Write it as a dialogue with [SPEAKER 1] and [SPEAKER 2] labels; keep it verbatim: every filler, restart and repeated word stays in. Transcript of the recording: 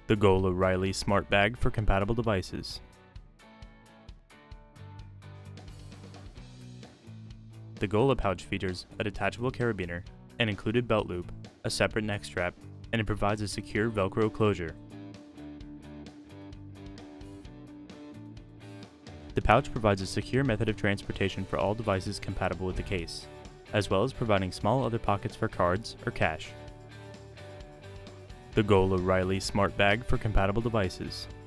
[SPEAKER 1] The Golla Smart Bag for compatible devices. The Golla pouch features a detachable carabiner, an included belt loop, a separate neck strap, and it provides a secure Velcro closure. The pouch provides a secure method of transportation for all devices compatible with the case, as well as providing small other pockets for cards or cash. The Golla Smart Bag for compatible devices.